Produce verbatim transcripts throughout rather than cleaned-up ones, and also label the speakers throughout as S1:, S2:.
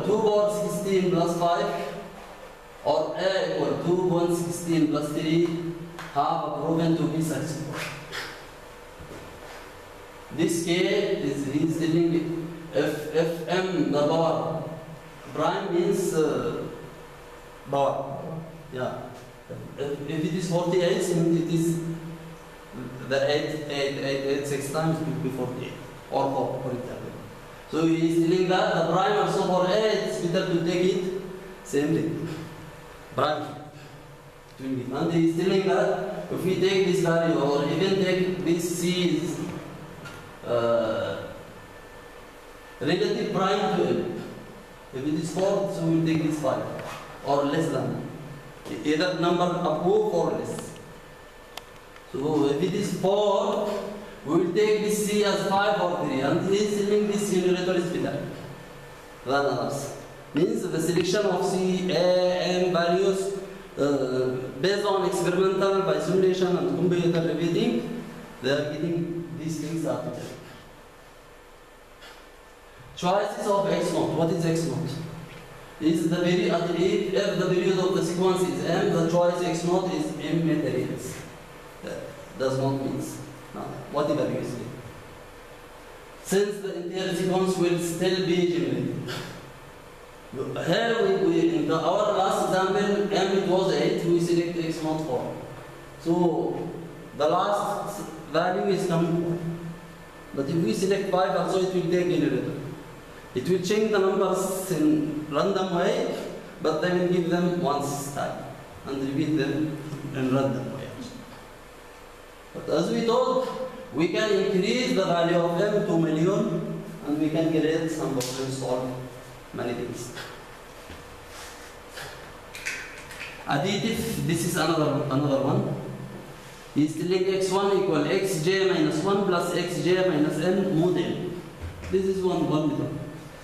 S1: equal two power sixteen plus five or A equal two point one six plus three have proven to be successful. This case is is telling if if m the power prime means uh, power. Yeah. If, if it is forty-eight, then it is the eight, eight, eight, eight, six times will be forty-eight or four, for example. So he is telling that the prime also for A, it's better to take it same thing. Prime. And he is telling that if we take this value or even take this C is uh, relative prime to M. If it is four, so we will take this five or less than. Either number above or less. So if it is four, we will take this C as five or three, and he is telling this generator is better than others. Means the selection of C, A, M values uh, based on experimental by simulation and computer repeating, they are getting these things are better. Choices of X naught. What is X naught? Is the very if, if the period of the sequence is M, the choice X naught is M materials. That does not mean no, whatever you say. Since the entire sequence will still be generated. Here we, we in the, our last example M it was eight, we select X naught four. So the last value is coming four. But if we select five also it will take generator. It will change the numbers in random way, but they will give them once time and repeat them in random way. But as we told, we can increase the value of M to million and we can create some problems, solve many things. Additive, this is another, another one. He is telling x one equal xj minus one plus xj minus n mod n. This is one, one method.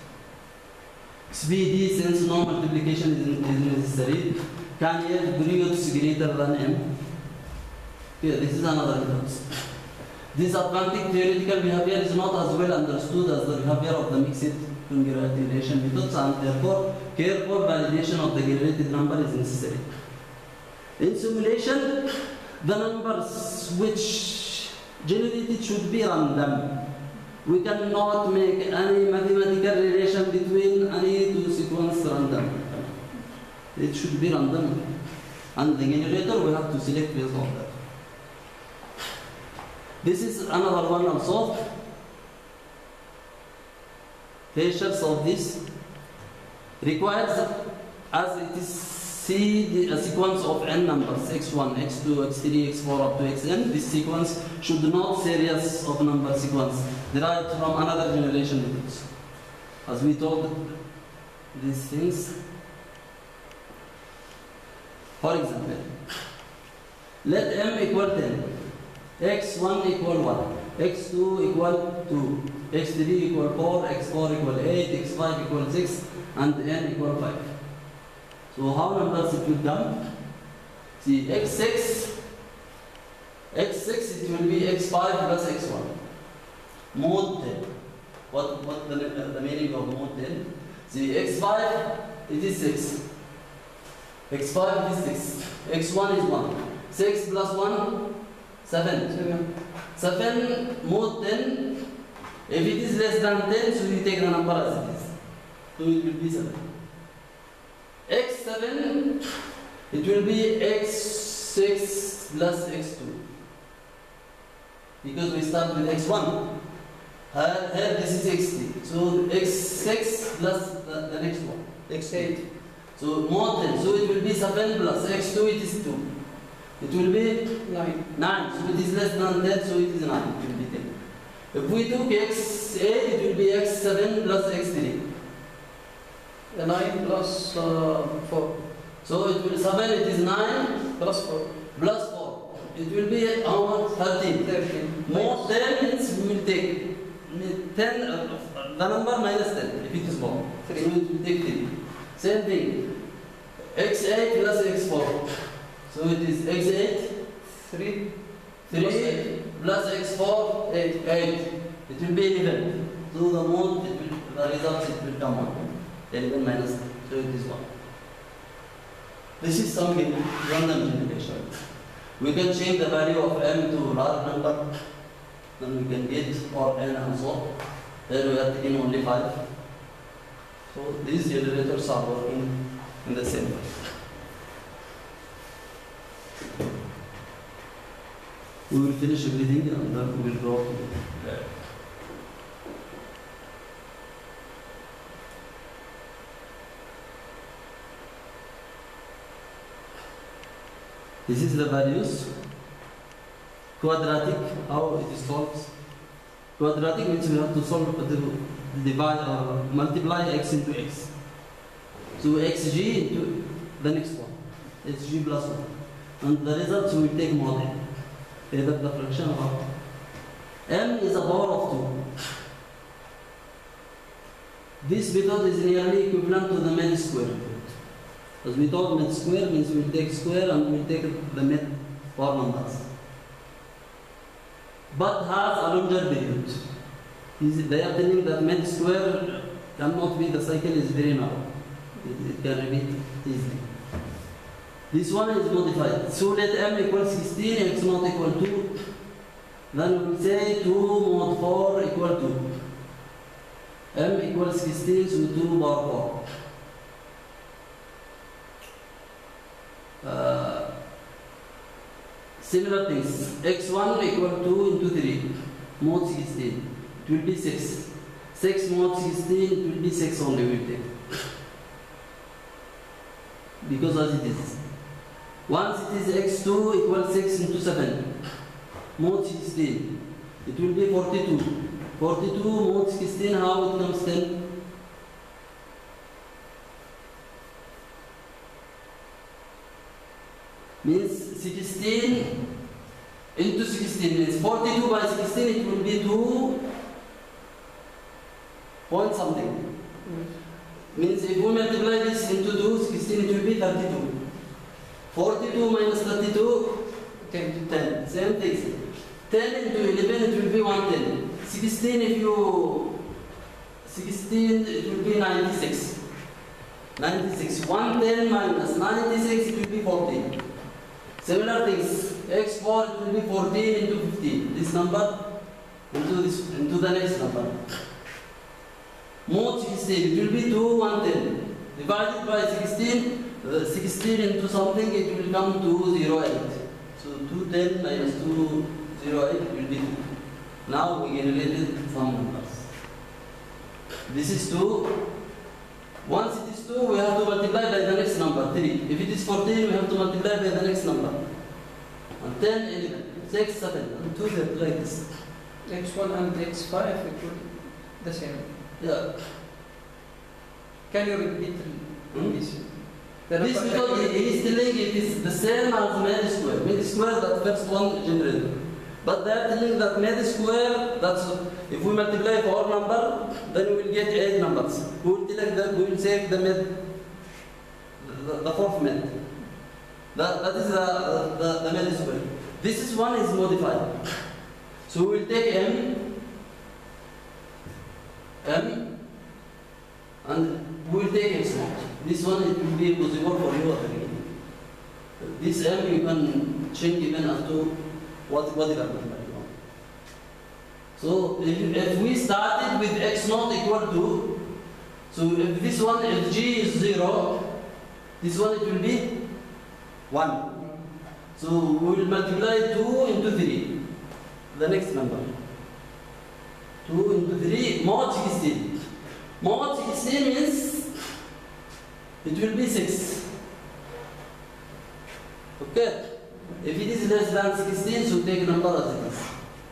S1: X B D, since no multiplication is, is necessary, can have periods greater than m. Here, this is another method. This advantage theoretical behavior is not as well understood as the behavior of the mixed congratulation methods, and therefore careful validation of the generated number is necessary. In simulation, the numbers which generated should be random. We cannot make any mathematical relation between any two sequence random. It should be random. And the generator we have to select based on that. This is another one also. Features of this requires, as it is see a sequence of n numbers, x one, x two, x three, x four up to xn. This sequence should not series of number sequence derived from another generation methods. As we told these things. For example, let m equal ten, x one equal one, x two equal two, x three equal four, x four equal eight, x five equal six, and n equal five. So how numbers it will come? See, x six, x six it will be x five plus x one. Mod ten. What what the, the meaning of mod ten? See, x five it is six. x five is six. x one is one. six plus one, seven. seven. seven mod ten. If it is less than ten, so you take the number as it is. So it will be seven. x seven, it will be x six plus x two. Because we start with x one. Here, here this is x three. So x six plus the, the next one, x eight. So mod ten. So it will be seven plus x two, it is two. It will be nine. nine. So it is less than ten, so it is nine. It will be ten. If we took x eight, it will be x seven plus x three.
S2: nine plus uh, four.
S1: So it will seven, it is nine
S2: Plus four.
S1: plus four. It will be how much? thirteen.
S2: thirteen.
S1: More ten means we will take ten, uh, the number minus ten if it is more.
S2: Three.
S1: So it will take three. Same thing. x eight plus x four. So it is x eight,
S2: three.
S1: three plus x four, eight. eight. It will be eleven. So the mode, it will, the results it will come on. eleven minus ten. So it is one. This is some random generation. We can change the value of m to large number, then we can get or n and so on. There we are taking only five. So these generators are working in the same way. We will finish everything and then we will go to the This is the values. Quadratic, how it is solved. Quadratic means we have to solve the divide or multiply x into x. So xg into the next one, xg plus one. And the results we take mod n. Either the fraction of m is a power of two. This method is nearly equivalent to the mid square. As we thought, mid square means we take square and we take the mid power numbers. But has a longer period. They are telling that mid square cannot be, the cycle is very narrow. It, it can repeat easily. This one is modified. So let m equal sixteen, x not equal two. Then we will say two mod four equal two. M equals sixteen, so two power four. Uh, similar things. x one equal two into three, mod sixteen. It will be six. six mod sixteen, it will be six only we will take. Because as it is. Once it is x two equals six into seven, mod sixteen, it will be forty-two. forty-two mod sixteen, how it comes ten? Means sixteen into sixteen means forty-two by sixteen, it will be two point something. Means if we multiply this into two, sixteen, it will be thirty-two. forty-two minus thirty-two, ten. ten. Same thing. ten into eleven, it will be one hundred ten. sixteen, if you... sixteen, it will be ninety-six. ninety-six. one hundred ten minus ninety-six, it will be fourteen. Similar things. x four, it will be fourteen into fifteen. This number into, this, into the next number. Mod sixteen, it will be two, one hundred ten. Divided by sixteen, Uh, sixteen into something, it will come to zero point eight. So two hundred ten minus two hundred eight will be two. Now we generated some numbers. This is two. Once it is two, we have to multiply by the next number, three. If it is fourteen, we have to multiply by the next number. And ten, eleven, six, seven, and two, like this.
S2: x one and x five equal the same.
S1: Yeah.
S2: Can you repeat
S1: Hmm?
S2: this?
S1: This method is telling it is the same as med square. Med square, that first one generated. But they are telling that med square, that's if we multiply for number, then we will get eight numbers. We will tell that we will save the med, the, the fourth med. That, that is the, the, the med square. This is one is modified. So we will take m, m, and we will take x naught. This one, it will be possible for you at the beginning. This m you can change even up to what whatever number you want. So if, if we started with x naught equal to, so if this one, if g is zero, this one it will be one. So we will multiply two into three, the next number. two into three, mod sixteen. Mod sixteen means it will be six. Okay? If it is less than sixteen, so take number as it is.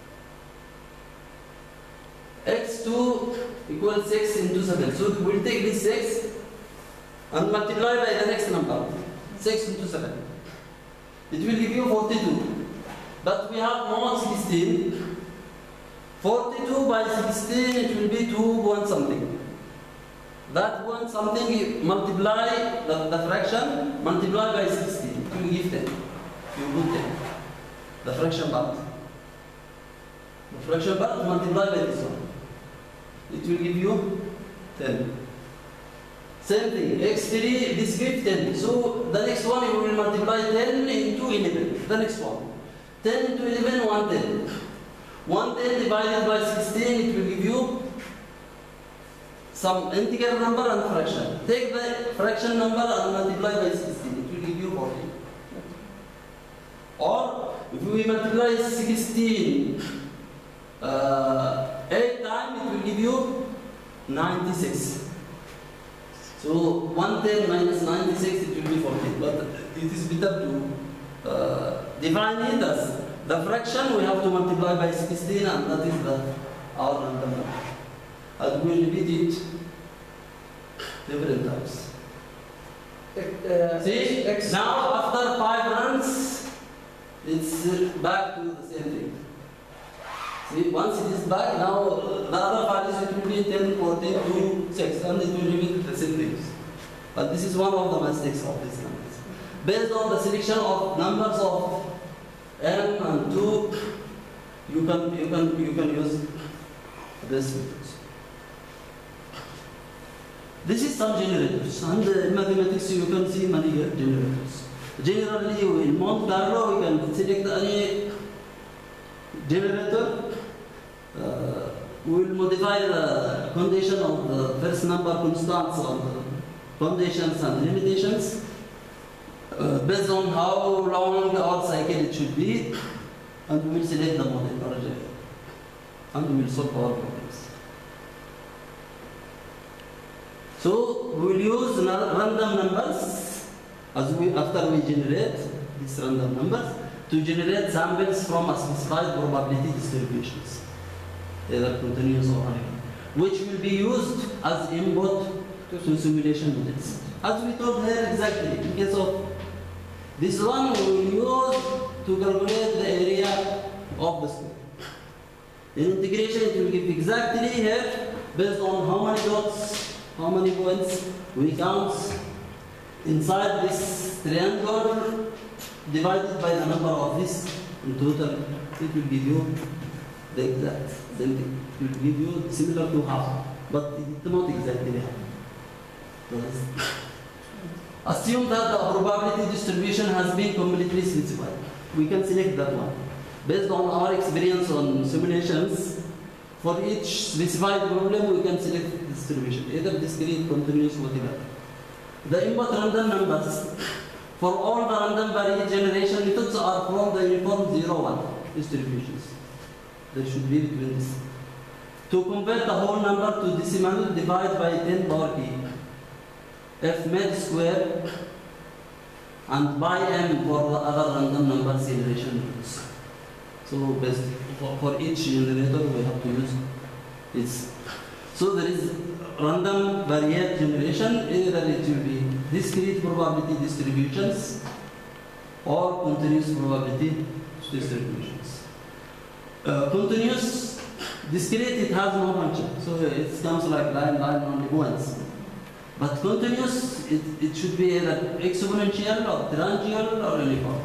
S1: x two equals six into seven. So we will take this six and multiply by the next number. six into seven. It will give you forty-two. But we have mod sixteen. forty-two by sixteen, it will be two point something. That one something multiply the, the fraction, multiply by sixteen, it will give ten. You put ten. The fraction part. The fraction part multiply by this one. It will give you ten. Same thing, x three, this gives ten. So the next one we will multiply ten into eleven. The next one. ten into eleven, one hundred ten. one hundred ten divided by sixteen, it will give you some integer number and fraction. Take the fraction number and multiply by sixteen, it will give you fourteen. Or if we multiply sixteen uh, eight times, it will give you ninety-six. So one hundred ten minus ninety-six, it will be fourteen. But it is better to uh, define it as the fraction we have to multiply by sixteen, and that is the our random number. And we will repeat it different times.
S2: Uh,
S1: See,
S2: X,
S1: now after five runs, it's uh, back to the same thing. See, once it is back, now uh, the other values it will be ten, fourteen, two, six, and it will repeat the same things. But this is one of the mistakes of these numbers. Based on the selection of numbers of n and two, you can you can you can use this methods. This is some generators, and in mathematics you can see many generators. Generally, in Monte Carlo, we can select any generator. Uh, we will modify the condition of the first number constants or the conditions and limitations uh, based on how long our cycle it should be, and we will select the model project, and we will solve our problems. So we will use random numbers as we after we generate these random numbers to generate samples from a specified probability distributions, either continuous or uneven, which will be used as input to simulation models. As we told here exactly, in case of this one, we will use to calculate the area of the square. In integration, it will give exactly here, based on how many dots, how many points we count inside this triangle, divided by the number of this in total, it will give you the exact same thing. It will give you similar to half, but it is not exactly half. Assume that the probability distribution has been completely specified. We can select that one. Based on our experience on simulations, for each specified problem we can select the distribution, either discrete, continuous, whatever. The input random numbers for all the random variable generation methods are from the uniform zero one distributions. They should be between this. To convert the whole number to decimal, divide by ten power k. F med square and by m for the other random number generation methods. So best for, for each generator we have to use this. So there is random variable generation, either it will be discrete probability distributions or continuous probability distributions. Uh, continuous, discrete, it has no function, so it comes like line, line only points. But continuous, it, it should be either exponential or triangular or uniform.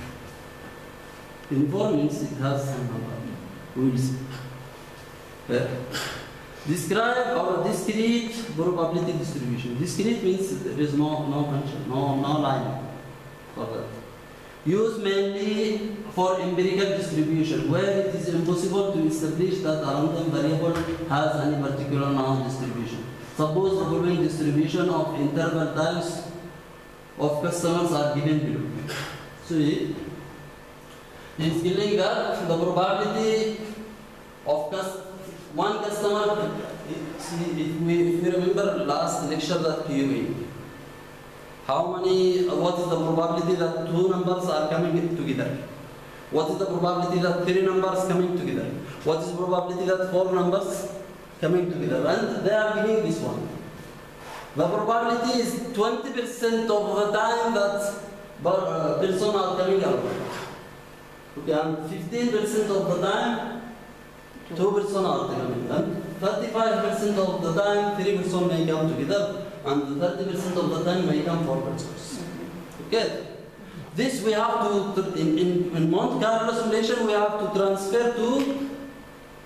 S1: Uniform means it has some number. We will see. Uh, describe our discrete probability distribution. Discrete means there is no, no function, no, no line for that. Used mainly for empirical distribution, where it is impossible to establish that a random variable has any particular noun distribution. Suppose the following distribution of interval times of customers are given below. So it is giving that the probability of cus one customer, see, if we, if we remember last lecture that Q A, how many, what is the probability that two numbers are coming together? What is the probability that three numbers coming together? What is the probability that four numbers coming together? And they are giving this one. The probability is twenty percent of the time that uh, persons are coming out. Okay, and fifteen percent of the time, two persons are coming. And thirty-five percent of the time, three persons may come together. And thirty percent of the time may come four persons. Okay. This we have to, in, in, in Monte Carlo simulation, we have to transfer to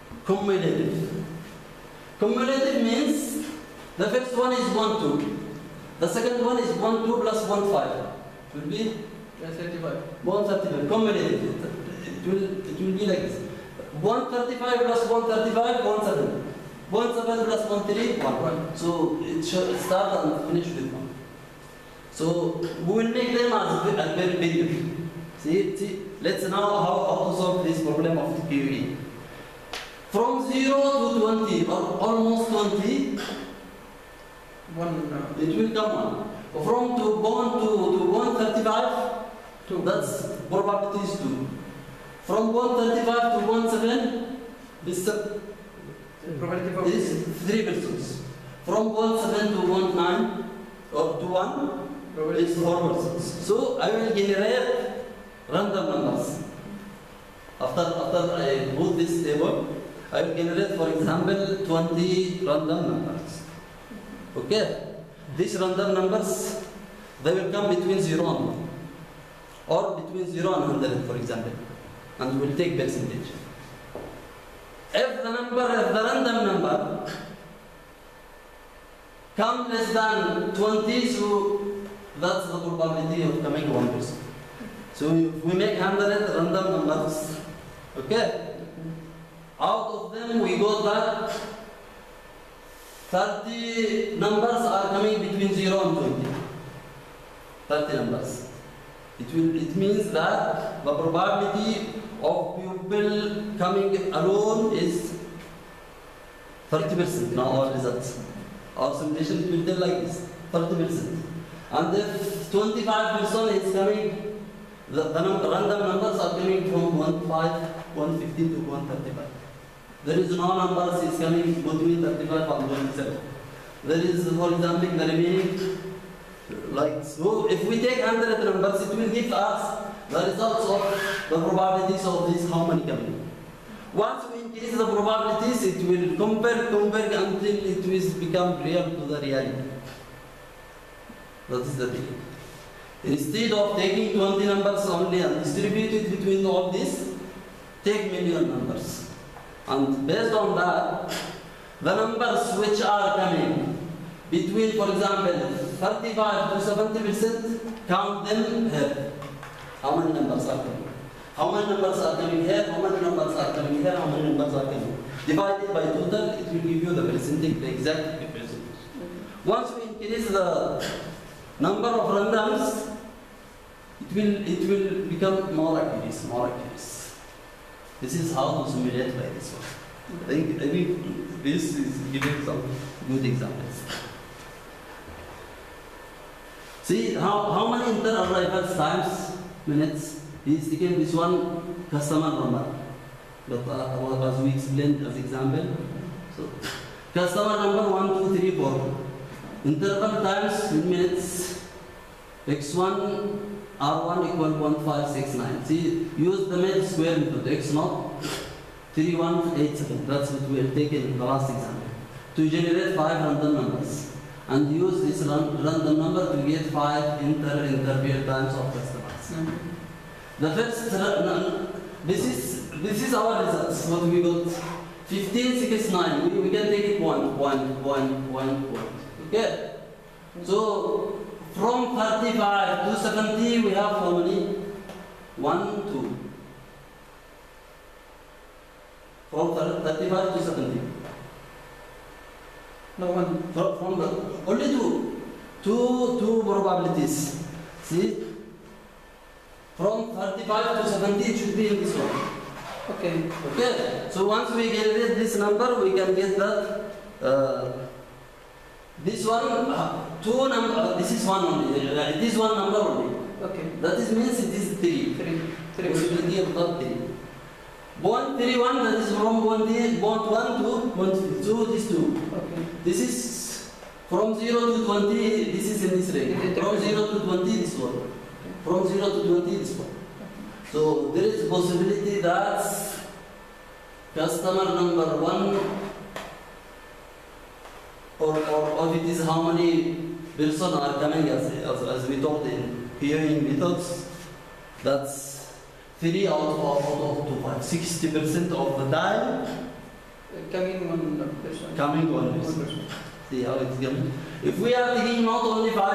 S1: cumulative. Cumulative means the first one is one, two. The second one is one two plus one five. It will be
S2: Yeah, thirty-five.
S1: one thirty-five. Combined. It will it will be like this. one thirty-five plus one thirty-five, one seven. one seven plus one three, one.
S2: One.
S1: So it should start and finish with one. So we will make them as a very big. See, see. Let's now how, how to solve this problem of Q E. From zero to twenty or almost twenty,
S2: One. Uh,
S1: it will come one. From to one to, to one thirty-five,
S2: two.
S1: that's probability is two. From one thirty-five to one seven, this
S2: Probability for
S1: is three persons. From one seven to one nine or to one
S2: probability
S1: is four persons. So I will generate random numbers. After after I put this table, I will generate, for example, twenty random numbers. Okay? These random numbers, they will come between zero and one, or between zero and one hundred, for example, and will take percentage. If the number, if the random number come less than twenty, so that's the probability of coming one person. So if we make one hundred random numbers, okay? Out of them we got that thirty numbers are coming between zero and twenty. thirty numbers. It will. It means that the probability of people coming alone is thirty percent. Now our results, our simulation will tell like this: thirty percent. And if twenty-five percent is coming, the, the number, random numbers are coming from one five, one fifteen to one thirty-five. There is no numbers is coming between thirty-five and twenty-seven. There is, for example, the remaining, like so. If we take one hundred numbers, it will give us the results of the probabilities of this, how many coming. Once we increase the probabilities, it will compare, compare until it will become real to the reality. That is the thing. Instead of taking twenty numbers only and distribute it between all these, take million numbers. And based on that, the numbers which are coming between, for example, thirty-five to seventy percent, count them here. How many numbers are coming? How many numbers are coming here? How many numbers are coming here? How many numbers are coming? Divided by total, it will give you the percentage, the exact percentage. Once we increase the number of randoms, it will it will become more accurate, more accurate. This is how to simulate by this one. I think, I think this is giving some good examples. See how, how many inter-arrivals times, minutes, is taken this one customer number. But uh, as we explained as example. So customer number one, two, three, four. Interval times in minutes. X one R one equal one five six nine. See, use the made square method. X naught three one eight seven. That's what we have taken in the last example. To generate five random numbers. And use this random number to get five inter interval times of customers.
S2: Mm-hmm.
S1: The first, this is this is our results. What we got, fifteen six nine. We, we can take it one, one, one, one, one. Okay. So from thirty-five to seventy, we have how many? One, two. From thirty-five to seventy.
S2: No one.
S1: From, from the only two, two, two probabilities. See. From thirty-five to seventy, it should be in this one.
S2: Okay.
S1: Okay. So once we generate this number, we can get that. Uh, this one, uh, two number. Uh, this is one only. Uh, this one number only.
S2: Okay.
S1: That is means it is three.
S2: Three. Three.
S1: Possibility of that three. Bond three one. That is from bond bond one to bond three. So this two.
S2: Okay.
S1: This is from zero to twenty. This is in this range. From zero to twenty, this one. From zero to twenty, this one. So there is a possibility that customer number one, or, or, or it is how many persons are coming, as, as, as we told in hearing methods, that's three out of, out of two, five, sixty percent of the time
S2: Coming one person.
S1: coming one person. See how it's coming. If we are taking not only five